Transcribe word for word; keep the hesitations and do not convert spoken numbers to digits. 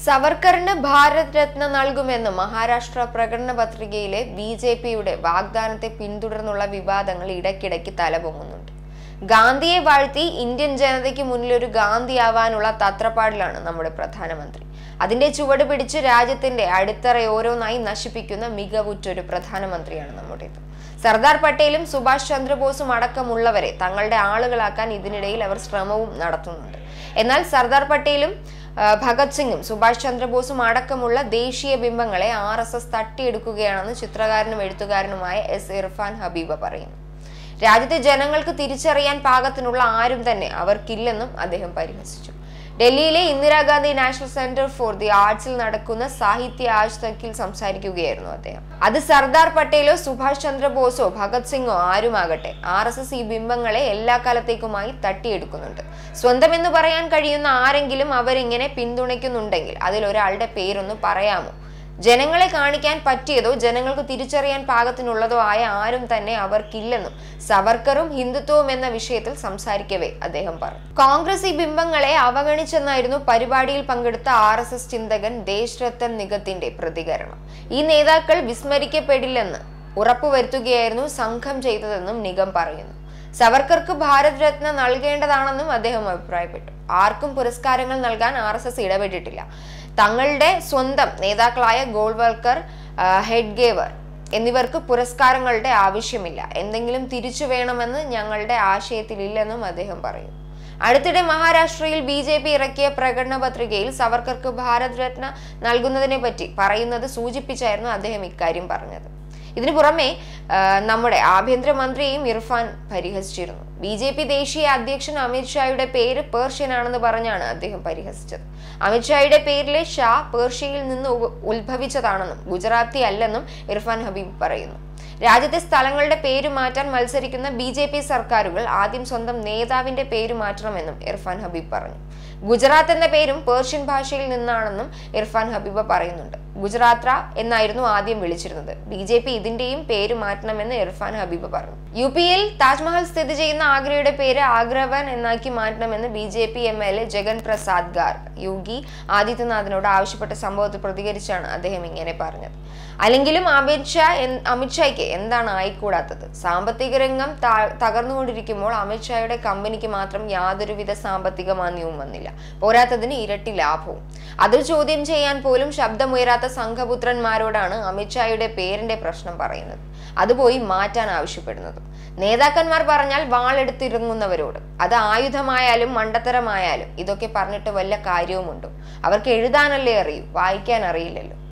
സവർക്കറിന് ഭാരത് രത്ന നൽകുമെന്ന് മഹാരാഷ്ട്ര പ്രകടന പത്രികയിലെ B J പിയുടെ വാഗ്ദാനത്തെ പിന്തുടർന്നുള്ള വിവാദങ്ങൾ ഇടയ്ക്കിടയ്ക്ക് തലപൊങ്ങുന്നുണ്ട്. ഗാന്ധിയെ വാഴ്ത്തി ഇന്ത്യൻ ജനതയ്ക്ക് മുന്നിൽ ഒരു ഗാന്ധിയാവാനുള്ള തത്രപ്പാടിലാണ് നമ്മുടെ പ്രധാനമന്ത്രി. അതിന്റെ ചുവട് പിടിച്ച് രാജ്യത്തിന്റെ അടിത്തറ ഓരോന്നായി നശിപ്പിക്കുന്ന മികവുറ്റൊരു പ്രധാനമന്ത്രിയാണ് നമ്മുടേത്. സർദാർ പട്ടേലും സുഭാഷ് ചന്ദ്രബോസും അടക്കമുള്ളവരെ തങ്ങളുടെ ആളുകളാക്കാൻ ഇതിനിടയിൽ അവർ ശ്രമവും നടത്തുന്നുണ്ട്. എന്നാൽ സർദാർ പട്ടേലും ഭഗത് സിംഗും സുഭാഷ് ചന്ദ്രബോസും അടക്കമുള്ള ദേശീയ ബിംബങ്ങളെ ആർ എസ് എസ് തട്ടിയെടുക്കുകയാണെന്ന് ചിത്രകാരനും എഴുത്തുകാരനുമായ എസ് ഇർഫാൻ ഹബീബ പറയുന്നു. രാജ്യത്തെ ജനങ്ങൾക്ക് തിരിച്ചറിയാൻ പാകത്തിനുള്ള ആരും തന്നെ അവർക്കില്ലെന്നും അദ്ദേഹം പരിഹസിച്ചു. ഡൽഹിയിലെ Indira Gandhi national centre for the ആർട്സിൽ നടക്കുന്ന സാഹിത്യ ആജ് തക്കിൽ സംസാരിക്കുകയായിരുന്നു അദ്ദേഹം. അത് സർദാർ പട്ടേലോ സുഭാഷ് ചന്ദ്രബോസോ ഭഗത് സിംഗോ ആരുമാകട്ടെ, ആർ എസ് എസ് ഈ ബിംബങ്ങളെ എല്ലാ കാലത്തേക്കുമായി തട്ടിയെടുക്കുന്നുണ്ട്. സ്വന്തം എന്ന് പറയാൻ കഴിയുന്ന ആരെങ്കിലും അവരിങ്ങനെ പിന്തുണയ്ക്കുന്നുണ്ടെങ്കിൽ അതിൽ ഒരാളുടെ പേരൊന്ന് പറയാമോ? ജനങ്ങളെ കാണിക്കാൻ പറ്റിയതോ ജനങ്ങൾക്ക് തിരിച്ചറിയാൻ പാകത്തിനുള്ളതോ ആയ ആരും തന്നെ അവർക്കില്ലെന്നും സവർക്കറും ഹിന്ദുത്വവും എന്ന വിഷയത്തിൽ സംസാരിക്കവേ അദ്ദേഹം പറഞ്ഞു. കോൺഗ്രസ് ഈ ബിംബങ്ങളെ അവഗണിച്ചെന്നായിരുന്നു പരിപാടിയിൽ പങ്കെടുത്ത ആർ എസ് എസ് ചിന്തകൻ ദേശ് രത്തൻ നിഗത്തിന്റെ പ്രതികരണം. ഈ നേതാക്കൾ വിസ്മരിക്കപ്പെടില്ലെന്ന് ഉറപ്പുവരുത്തുകയായിരുന്നു സംഘം ചെയ്തതെന്നും നിഗം പറയുന്നു. സവർക്കർക്ക് ഭാരത് രത്ന നൽകേണ്ടതാണെന്നും അദ്ദേഹം അഭിപ്രായപ്പെട്ടു. ആർക്കും പുരസ്കാരങ്ങൾ നൽകാൻ ആർ എസ് എസ് ഇടപെട്ടിട്ടില്ല. തങ്ങളുടെ സ്വന്തം നേതാക്കളായ ഗോൾവൽക്കർ, ഹെഡ്ഗേവർ എന്നിവർക്ക് പുരസ്കാരങ്ങളുടെ ആവശ്യമില്ല. എന്തെങ്കിലും തിരിച്ചു വേണമെന്ന് ഞങ്ങളുടെ ആശയത്തിലില്ലെന്നും അദ്ദേഹം പറയും. അടുത്തിടെ മഹാരാഷ്ട്രയിൽ ബി ജെ പി ഇറക്കിയ പ്രകടന പത്രികയിൽ സവർക്കർക്ക് ഭാരത് രത്ന നൽകുന്നതിനെ പറ്റി പറയുന്നത് സൂചിപ്പിച്ചായിരുന്നു അദ്ദേഹം ഇക്കാര്യം പറഞ്ഞത്. ഇതിനു പുറമെ നമ്മുടെ ആഭ്യന്തരമന്ത്രിയെയും ഇർഫാൻ പരിഹസിച്ചിരുന്നു. ബി ജെ പി ദേശീയ അധ്യക്ഷൻ അമിത്ഷായുടെ പേര് പേർഷ്യൻ ആണെന്ന് പറഞ്ഞാണ് അദ്ദേഹം പരിഹസിച്ചത്. അമിത്ഷായുടെ പേരിലെ ഷാ പേർഷ്യയിൽ നിന്ന് ഉത്ഭവിച്ചതാണെന്നും ഗുജറാത്തി അല്ലെന്നും ഇർഫാൻ ഹബീബ് പറയുന്നു. രാജ്യത്തെ സ്ഥലങ്ങളുടെ പേര് മാറ്റാൻ മത്സരിക്കുന്ന ബി ജെ പി സർക്കാരുകൾ ആദ്യം സ്വന്തം നേതാവിന്റെ പേര് മാറ്റണമെന്നും ഇർഫാൻ ഹബീബ് പറഞ്ഞു. ഗുജറാത്ത് എന്ന പേരും പേർഷ്യൻ ഭാഷയിൽ നിന്നാണെന്നും ഇർഫാൻ ഹബീബ പറയുന്നുണ്ട്. ഗുജറാത്ര എന്നായിരുന്നു ആദ്യം വിളിച്ചിരുന്നത്. ബി ജെ പി ഇതിന്റെയും പേര് മാറ്റണമെന്ന് ഇർഫാൻ ഹബീബ് പറഞ്ഞു. യു പിയിൽ താജ്മഹൽ സ്ഥിതി ചെയ്യുന്ന ആഗ്രയുടെ പേര് ആഗ്രവൻ എന്നാക്കി മാറ്റണമെന്ന് B J P M L A Jagan Prasad Garg Yogi ആദിത്യനാഥിനോട് ആവശ്യപ്പെട്ട സംഭവത്തിൽ പ്രതികരിച്ചാണ് അദ്ദേഹം ഇങ്ങനെ പറഞ്ഞത്. അല്ലെങ്കിലും അമിത്ഷാ അമിത്ഷായ്ക്ക് എന്താണ് ആയിക്കൂടാത്തത്? സാമ്പത്തിക രംഗം തകർന്നുകൊണ്ടിരിക്കുമ്പോൾ അമിത്ഷായുടെ കമ്പനിക്ക് മാത്രം യാതൊരുവിധ സാമ്പത്തിക മാന്ദ്യവും വന്നില്ല. പോരാത്തതിന് ഇരട്ടി ലാഭവും. അത് ചോദ്യം ചെയ്യാൻ പോലും ശബ്ദമുയരാത്ത സംഘപുത്രന്മാരോടാണ് അമിത്ഷായുടെ പേരിന്റെ പ്രശ്നം പറയുന്നത്, അതുപോയി മാറ്റാൻ ആവശ്യപ്പെടുന്നത്. നേതാക്കന്മാർ പറഞ്ഞാൽ വാളെടുത്തിറങ്ങുന്നവരോട്, അത് ആയുധമായാലും മണ്ടത്തരമായാലും ഇതൊക്കെ പറഞ്ഞിട്ട് വല്ല കാര്യവുമുണ്ടോ? അവർക്ക് എഴുതാനല്ലേ അറിയൂ, വായിക്കാൻ അറിയില്ലല്ലോ.